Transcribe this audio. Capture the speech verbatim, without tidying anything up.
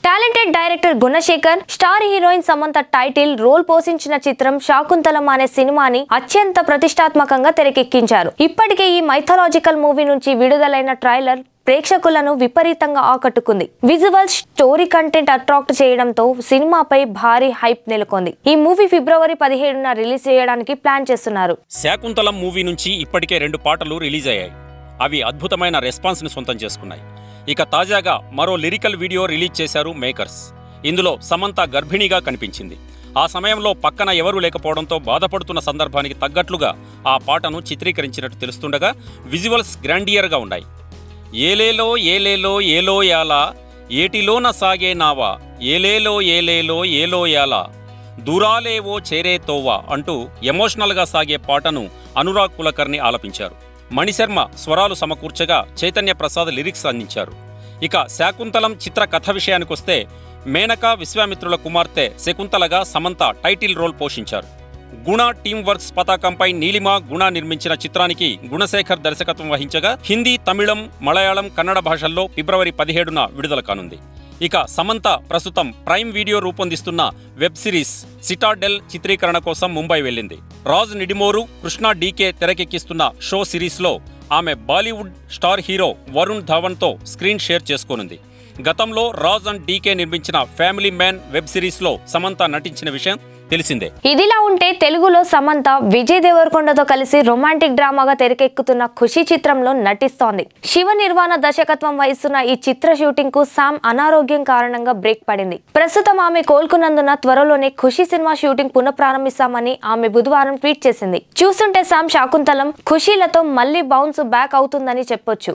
Talented director Gunasekhar, star heroine Samantha title role పోషించిన చిత్రం శాకుంతలం అనే సినిమాని అత్యంత ప్రతిష్టాత్మకంగా తెరకెక్కించారు. ఇప్పటికే ఈ మైథాలజికల్ మూవీ నుంచి విడుదలైన ట్రైలర్ ప్రేక్షకులను విపరీతంగా ఆకట్టుకుంది. విజువల్స్, స్టోరీ కంటెంట్ అట్రాక్ట్ చేయడంతో సినిమాపై భారీ హైప్ నెలకొంది. ఈ మూవీ ఫిబ్రవరి పదిహేడున రిలీజ్ చేయడానికి ప్లాన్ చేస్తున్నారు. శాకుంతలం మూవీ నుంచి ఇప్పటికే రెండు పాటలు రిలీజ్ అయ్యాయి. అవి అద్భుతమైన రెస్పాన్స్ ని సొంతం చేసుకున్నాయి. ఇక తాజాగా మరో లిరికల్ వీడియో రిలీజ్ చేశారు మేకర్స్. ఇందులో సమంత గర్భిణిగా కనిపించింది. ఆ సమయంలో పక్కన ఎవరూ లేకపోవడంతో బాధపడుతున్న సందర్భానికి తగ్గట్లుగా ఆ పాటను చిత్రీకరించినట్టు తెలుస్తుండగా విజువల్స్ గ్రాండియర్గా ఉన్నాయి. ఏలేలో ఏలేలో ఏలో యాలా ఏటిలోన సాగే నావా ఏలేలో ఏలేలో ఏలో యాలా దూరాలేవో చేరే తోవా అంటూ ఎమోషనల్గా సాగే పాటను అనురాగ్ కులకర్ణి ఆలపించారు. మణిశర్మ స్వరాలు సమకూర్చగా చైతన్య ప్రసాద్ లిరిక్స్ అందించారు. ఇక శాకుంతలం చిత్ర కథ విషయానికొస్తే మేనకా విశ్వామిత్రుల కుమార్తె శకుంతలగా సమంత టైటిల్ రోల్ పోషించారు. గుణ టీమ్ వర్క్స్ పతాకంపై నీలిమ, గుణ నిర్మించిన చిత్రానికి గుణశేఖర్ దర్శకత్వం వహించగా హిందీ, తమిళం, మలయాళం, కన్నడ భాషల్లో ఫిబ్రవరి పదిహేడున విడుదల కానుంది. ఇక సమంత ప్రస్తుతం ప్రైమ్ వీడియో రూపొందిస్తున్న వెబ్ సిరీస్ సిటాడెల్ చిత్రీకరణ కోసం ముంబై వెళ్ళింది. రాజ్ నిడిమోరు, కృష్ణ డీకే తెరకెక్కిస్తున్న షో సిరీస్లో ఆమె బాలీవుడ్ స్టార్ హీరో వరుణ్ ధావన్తో స్క్రీన్ షేర్ చేసుకోనుంది. గతంలో రాజ్ అండ్ డీకే నిర్మించిన ఫ్యామిలీ మ్యాన్ వెబ్ సిరీస్లో సమంత నటించిన విషయం తెలిసిందే. ఇదిలా ఉంటే తెలుగులో సమంత విజయ్ దేవరకొండతో కలిసి రొమాంటిక్ డ్రామాగా తెరకెక్కుతున్న ఖుషి చిత్రంలో నటిస్తోంది. శివ నిర్వాణ దర్శకత్వం వహిస్తున్న ఈ చిత్ర షూటింగ్ కు సామ్ అనారోగ్యం కారణంగా బ్రేక్ పడింది. ప్రస్తుతం ఆమె కోలుకున్నందున త్వరలోనే ఖుషి సినిమా షూటింగ్ పునఃప్రారంభిస్తామని ఆమె బుధవారం ట్వీట్ చేసింది. చూస్తుంటే సామ్ శాకుంతలం, ఖుషీలతో మళ్లీ బౌన్స్ బ్యాక్ అవుతుందని చెప్పొచ్చు.